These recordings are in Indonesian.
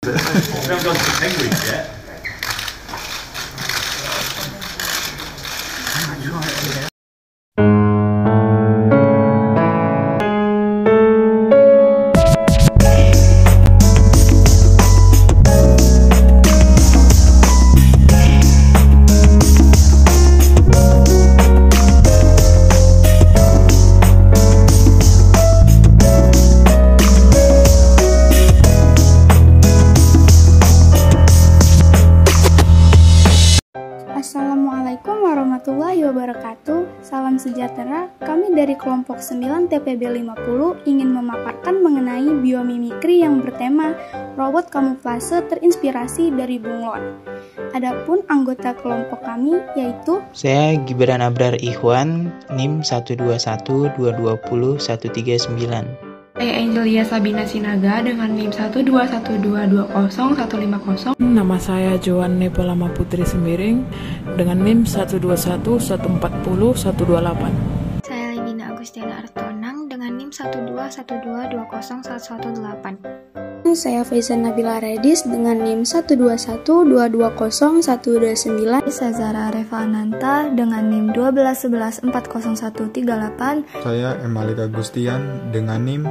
haven't gone to the penguins yet. Assalamualaikum warahmatullahi wabarakatuh. Salam sejahtera. Kami dari kelompok 9 TPB 50 ingin memaparkan mengenai biomimikri yang bertema robot kamuflase terinspirasi dari bunglon. Adapun anggota kelompok kami yaitu saya Gibran Abrar Ikhwan, NIM 121220139. Saya Angelia Sabina Sinaga dengan NIM 121220150. Nama saya Joan Nepolama Putri Sembiring dengan NIM 121140128. Saya Legina Agustiana Artonang dengan NIM 121220118. Saya Faizan Nabila Redis dengan NIM 121220129. Saya Zara Revananta dengan NIM 121140138. Saya Emalik Agustian dengan NIM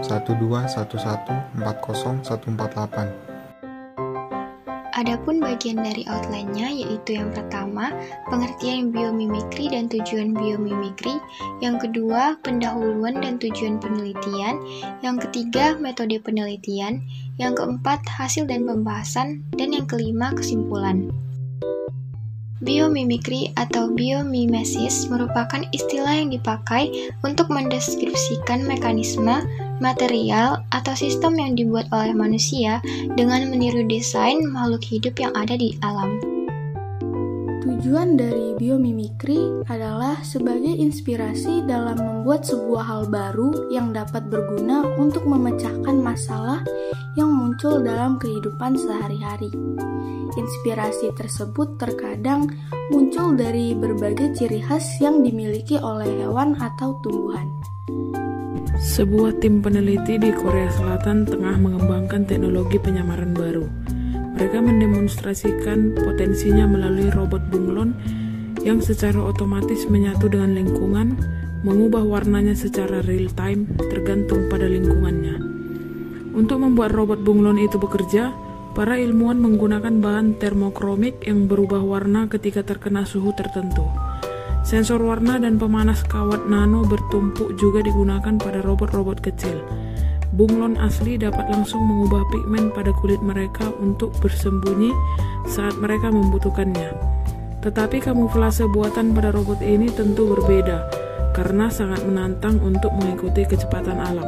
121140148. Adapun bagian dari outline-nya yaitu yang pertama, pengertian biomimikri dan tujuan biomimikri, yang kedua, pendahuluan dan tujuan penelitian, yang ketiga, metode penelitian, yang keempat, hasil dan pembahasan, dan yang kelima, kesimpulan. Biomimikri atau biomimesis merupakan istilah yang dipakai untuk mendeskripsikan mekanisme, material, atau sistem yang dibuat oleh manusia dengan meniru desain makhluk hidup yang ada di alam. Tujuan dari biomimikri adalah sebagai inspirasi dalam membuat sebuah hal baru yang dapat berguna untuk memecahkan masalah yang muncul dalam kehidupan sehari-hari. Inspirasi tersebut terkadang muncul dari berbagai ciri khas yang dimiliki oleh hewan atau tumbuhan. Sebuah tim peneliti di Korea Selatan tengah mengembangkan teknologi penyamaran baru. Mereka mendemonstrasikan potensinya melalui robot bunglon yang secara otomatis menyatu dengan lingkungan, mengubah warnanya secara real time tergantung pada lingkungannya. Untuk membuat robot bunglon itu bekerja, para ilmuwan menggunakan bahan termokromik yang berubah warna ketika terkena suhu tertentu. Sensor warna dan pemanas kawat nano bertumpuk juga digunakan pada robot-robot kecil. Bunglon asli dapat langsung mengubah pigmen pada kulit mereka untuk bersembunyi saat mereka membutuhkannya. Tetapi kamuflase buatan pada robot ini tentu berbeda, karena sangat menantang untuk mengikuti kecepatan alam.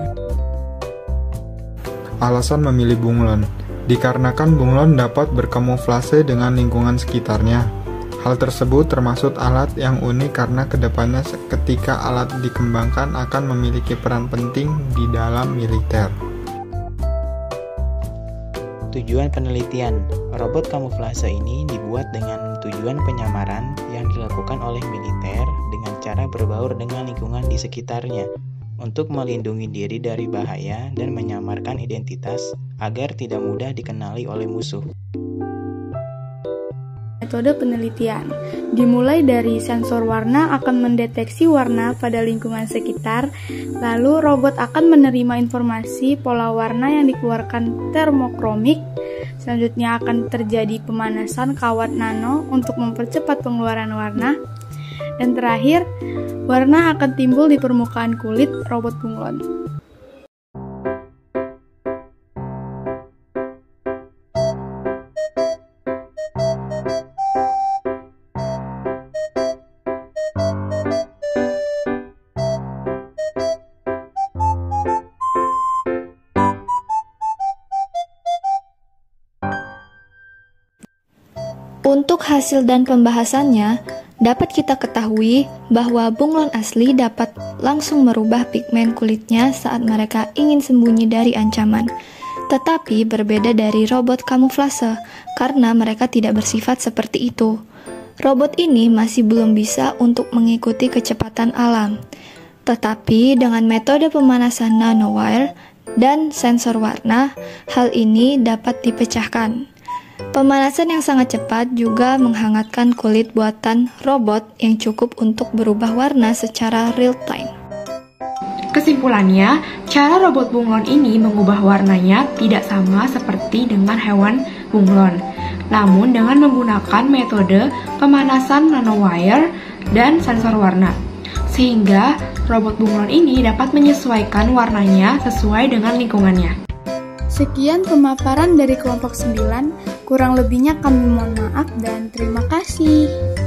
Alasan memilih bunglon dikarenakan bunglon dapat berkamuflase dengan lingkungan sekitarnya. Hal tersebut termasuk alat yang unik karena kedepannya ketika alat dikembangkan akan memiliki peran penting di dalam militer. Tujuan penelitian, robot kamuflase ini dibuat dengan tujuan penyamaran yang dilakukan oleh militer dengan cara berbaur dengan lingkungan di sekitarnya untuk melindungi diri dari bahaya dan menyamarkan identitas agar tidak mudah dikenali oleh musuh. Metode penelitian dimulai dari sensor warna akan mendeteksi warna pada lingkungan sekitar, lalu robot akan menerima informasi pola warna yang dikeluarkan termokromik. Selanjutnya akan terjadi pemanasan kawat nano untuk mempercepat pengeluaran warna, dan terakhir warna akan timbul di permukaan kulit robot bunglon. Untuk hasil dan pembahasannya, dapat kita ketahui bahwa bunglon asli dapat langsung merubah pigmen kulitnya saat mereka ingin sembunyi dari ancaman. Tetapi berbeda dari robot kamuflase, karena mereka tidak bersifat seperti itu. Robot ini masih belum bisa untuk mengikuti kecepatan alam. Tetapi dengan metode pemanasan nanowire dan sensor warna. Hal ini dapat dipecahkan. Pemanasan yang sangat cepat juga menghangatkan kulit buatan robot yang cukup untuk berubah warna secara real time. Kesimpulannya, cara robot bunglon ini mengubah warnanya tidak sama seperti dengan hewan bunglon, namun dengan menggunakan metode pemanasan nanowire dan sensor warna, sehingga robot bunglon ini dapat menyesuaikan warnanya sesuai dengan lingkungannya. Sekian pemaparan dari kelompok 9, kurang lebihnya kami mohon maaf dan terima kasih.